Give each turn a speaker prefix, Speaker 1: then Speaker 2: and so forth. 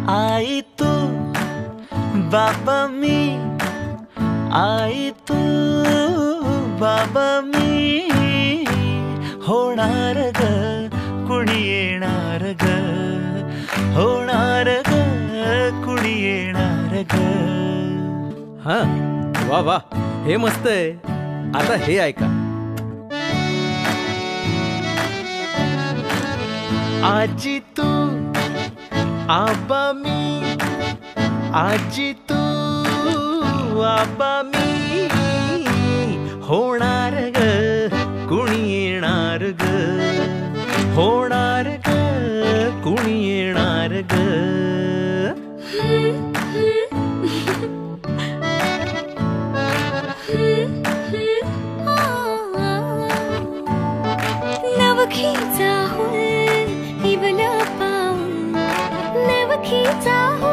Speaker 1: आई तू बाबा मी, आई तू बाबा मी, होणार ग कुणी येणार ग, होणार ग कुणी येणार ग.
Speaker 2: हा वा वा, हे मस्त आहे. आता हे ऐका.
Speaker 1: आजी तू आबा मी, आजी तू आबा मी, होणार ग कुणी येणार ग, होणार ग कुणी येणार ग.
Speaker 3: नवखीचा हुल इवला पाऊल, नवखीचा